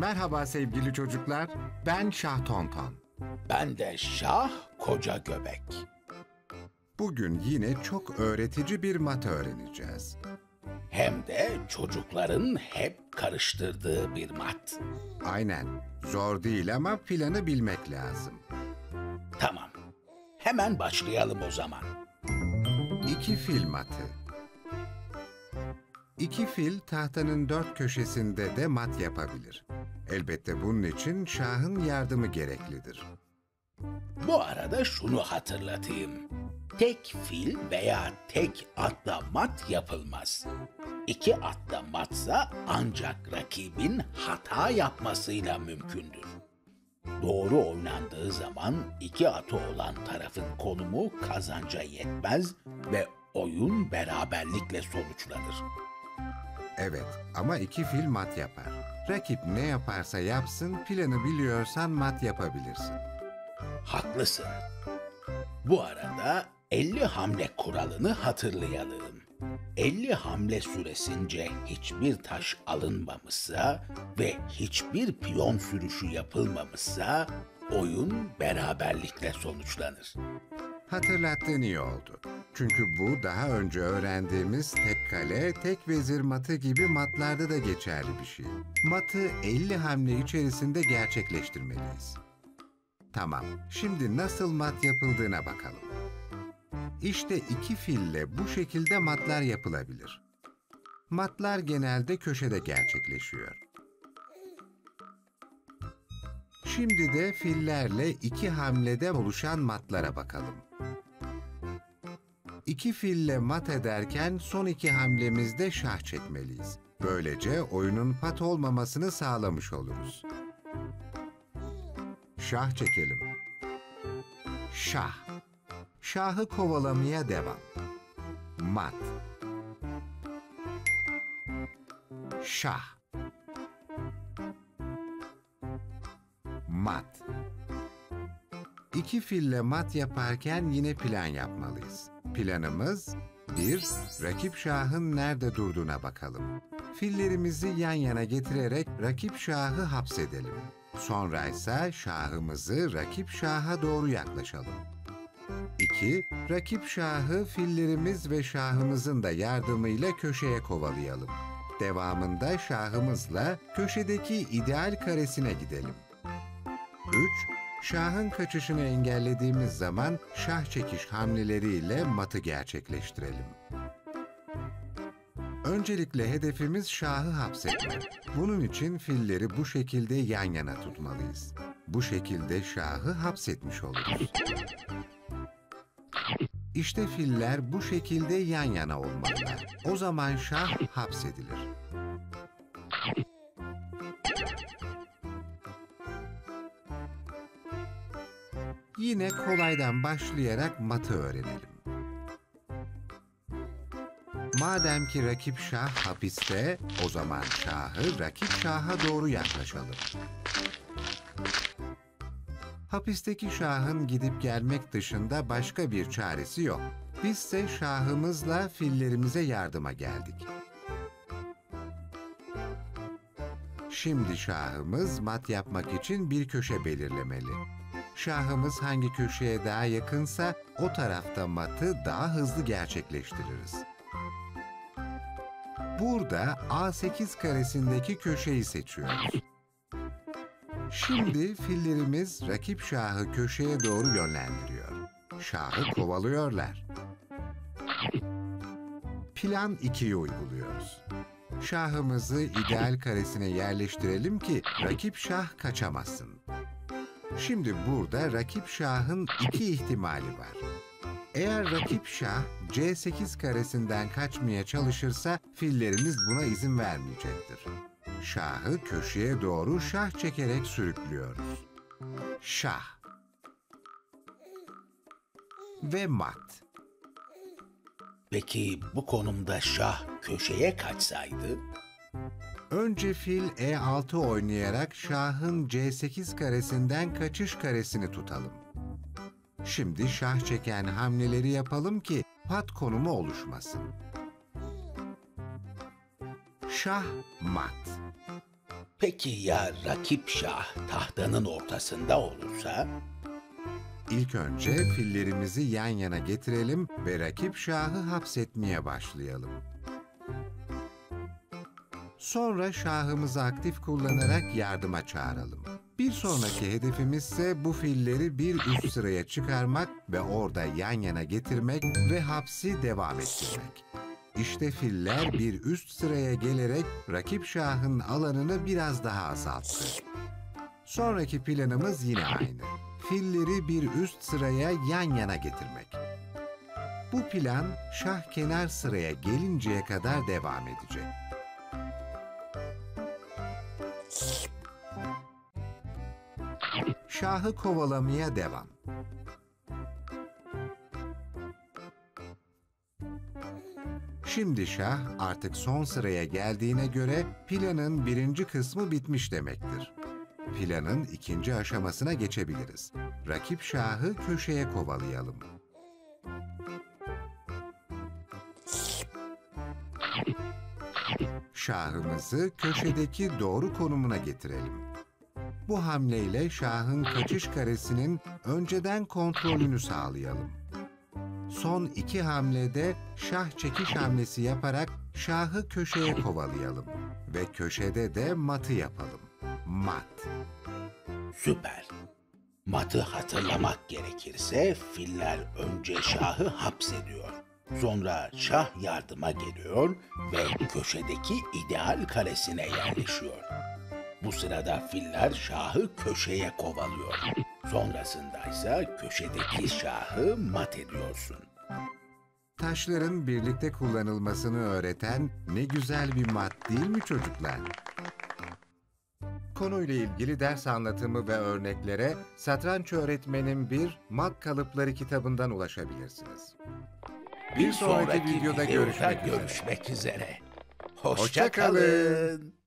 Merhaba sevgili çocuklar, ben Şah Tonton. Ben de Şah Koca Göbek. Bugün yine çok öğretici bir mat öğreneceğiz. Hem de çocukların hep karıştırdığı bir mat. Aynen, zor değil ama planı bilmek lazım. Tamam, hemen başlayalım o zaman. İki fil matı. İki fil tahtanın dört köşesinde de mat yapabilir. Elbette bunun için şahın yardımı gereklidir. Bu arada şunu hatırlatayım. Tek fil veya tek atla mat yapılmaz. İki atla matsa ancak rakibin hata yapmasıyla mümkündür. Doğru oynandığı zaman iki atı olan tarafın konumu kazanca yetmez ve oyun beraberlikle sonuçlanır. Evet, ama iki fil mat yapar. Rakip ne yaparsa yapsın, planı biliyorsan mat yapabilirsin. Haklısın. Bu arada 50 hamle kuralını hatırlayalım. 50 hamle süresince hiçbir taş alınmamışsa ve hiçbir piyon sürüşü yapılmamışsa oyun beraberlikle sonuçlanır. Hatırlattığın iyi oldu. Çünkü bu daha önce öğrendiğimiz tek kale, tek vezir matı gibi matlarda da geçerli bir şey. Matı 50 hamle içerisinde gerçekleştirmeliyiz. Tamam, şimdi nasıl mat yapıldığına bakalım. İşte iki fille bu şekilde matlar yapılabilir. Matlar genelde köşede gerçekleşiyor. Şimdi de fillerle iki hamlede oluşan matlara bakalım. İki fille mat ederken son iki hamlemizde şah çekmeliyiz. Böylece oyunun pat olmamasını sağlamış oluruz. Şah çekelim. Şah. Şahı kovalamaya devam. Mat. Şah. Mat. İki fille mat yaparken yine plan yapmalıyız. Planımız 1. Rakip şahın nerede durduğuna bakalım. Fillerimizi yan yana getirerek rakip şahı hapsedelim. Sonra ise şahımızı rakip şaha doğru yaklaşalım. 2. Rakip şahı fillerimiz ve şahımızın da yardımıyla köşeye kovalayalım. Devamında şahımızla köşedeki ideal karesine gidelim. 3. Şahın kaçışını engellediğimiz zaman şah çekiş hamleleriyle matı gerçekleştirelim. Öncelikle hedefimiz şahı hapsetmek. Bunun için filleri bu şekilde yan yana tutmalıyız. Bu şekilde şahı hapsetmiş oluruz. İşte filler bu şekilde yan yana olmalılar. O zaman şah hapsedilir. Yine kolaydan başlayarak matı öğrenelim. Madem ki rakip şah hapiste, o zaman şahı rakip şaha doğru yaklaşalım. Hapisteki şahın gidip gelmek dışında başka bir çaresi yok. Bizse şahımızla fillerimize yardıma geldik. Şimdi şahımız mat yapmak için bir köşe belirlemeli. Şahımız hangi köşeye daha yakınsa o tarafta matı daha hızlı gerçekleştiririz. Burada A8 karesindeki köşeyi seçiyoruz. Şimdi fillerimiz rakip şahı köşeye doğru yönlendiriyor. Şahı kovalıyorlar. Plan 2'yi uyguluyoruz. Şahımızı ideal karesine yerleştirelim ki rakip şah kaçamasın. Şimdi burada rakip şahın iki ihtimali var. Eğer rakip şah C8 karesinden kaçmaya çalışırsa fillerimiz buna izin vermeyecektir. Şahı köşeye doğru şah çekerek sürüklüyoruz. Şah. Ve mat. Peki bu konumda şah köşeye kaçsaydı? Önce fil E6 oynayarak şahın C8 karesinden kaçış karesini tutalım. Şimdi şah çeken hamleleri yapalım ki pat konumu oluşmasın. Şah mat. Peki ya rakip şah tahtanın ortasında olursa? İlk önce fillerimizi yan yana getirelim ve rakip şahı hapsetmeye başlayalım. Sonra şahımızı aktif kullanarak yardıma çağıralım. Bir sonraki hedefimiz ise bu filleri bir üst sıraya çıkarmak ve orada yan yana getirmek ve hapsi devam ettirmek. İşte filler bir üst sıraya gelerek rakip şahın alanını biraz daha azalttı. Sonraki planımız yine aynı. Filleri bir üst sıraya yan yana getirmek. Bu plan şah kenar sıraya gelinceye kadar devam edecek. Şahı kovalamaya devam. Şimdi şah artık son sıraya geldiğine göre planın birinci kısmı bitmiş demektir. Planın ikinci aşamasına geçebiliriz. Rakip şahı köşeye kovalayalım. Şahımızı köşedeki doğru konumuna getirelim. Bu hamleyle şahın kaçış karesinin önceden kontrolünü sağlayalım. Son iki hamlede şah çekiş hamlesi yaparak şahı köşeye kovalayalım ve köşede de matı yapalım. Mat. Süper. Matı hatırlamak gerekirse filler önce şahı hapsediyor. Sonra şah yardıma geliyor ve köşedeki ideal karesine yerleşiyor. Bu sırada filler şahı köşeye kovalıyor. Sonrasındaysa köşedeki şahı mat ediyorsun. Taşların birlikte kullanılmasını öğreten ne güzel bir mat değil mi çocuklar? Konuyla ilgili ders anlatımı ve örneklere Satranç Öğretmenim 1 Mat Kalıpları kitabından ulaşabilirsiniz. Bir sonraki videoda görüşmek üzere. Hoşça kalın.